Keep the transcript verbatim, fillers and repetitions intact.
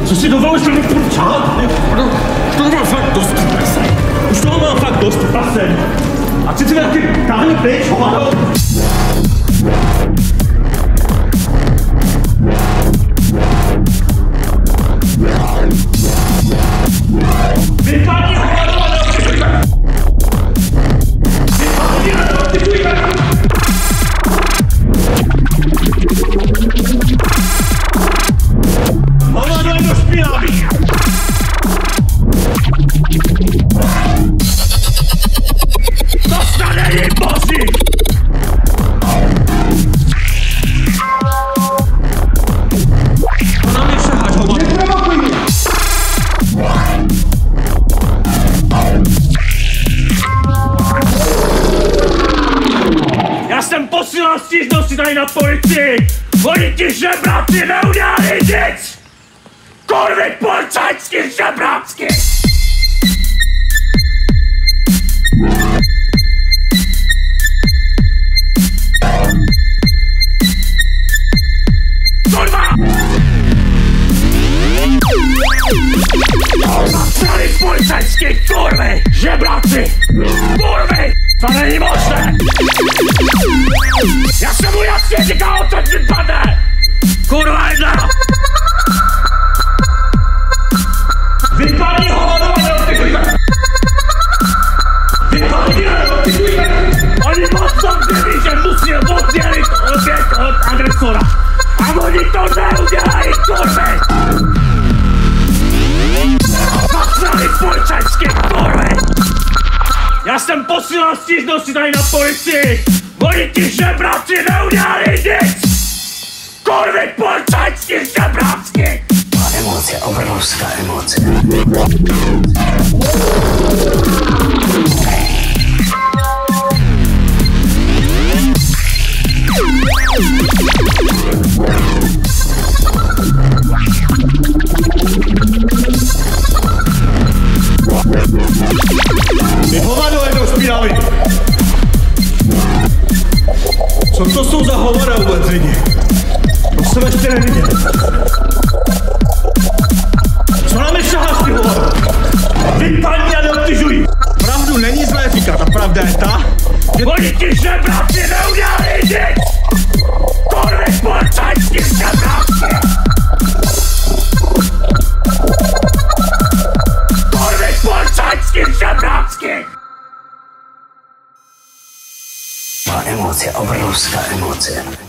Co si dovoluješ mi půjčat? Už toho mám fakt dost, prase. Už toho mám fakt dost, prase. A chci si taky táhni pryč, hovado. Vypadni, hovado, a neobtěžujme! Vypadni, a neobtěžujme! Hovado je do špinavý! Dostane jí boží! To na mě šaháš, hovado! Neprovokuj mě! Já jsem posílal stížnosti tady na policii! Oni ti žebráci neudělali nic! Kurvy policajtský žebrácky! Kurva! Zasrali policajtský kurvy! Žebráci! Kurvy! To není možné! Já jsem mu jasně říkal, co ti padne! Kurva jedna! Vypadni, hovado, a neobtěžujme! Vypadni, a neobtěžujme! Oni moc dobře ví, že musí oddělit oběť od agresora! A oni to neudělají, kurvy! Zasrali policajtský kurvy! Já jsem posílal stížnosti tady na policii! Oni ti žebráci neudělali nic! Kurvy policajtský žebrácky! Emoce, obrovská emoce. Ty hovado jednou špinavý! Co to jsou za hovada vůbec lidi? To jsem ještě neviděl. Co nám je šaháš, ty hovado? Vypadni a neobtěžuj! Pravdu není zlé říkat, a pravda je ta, že oni ti žebráci neudělali nic! Kurvy policajtský žebráci! Kurvy policajtský žebrácky! Má emoce, obrovská emoce.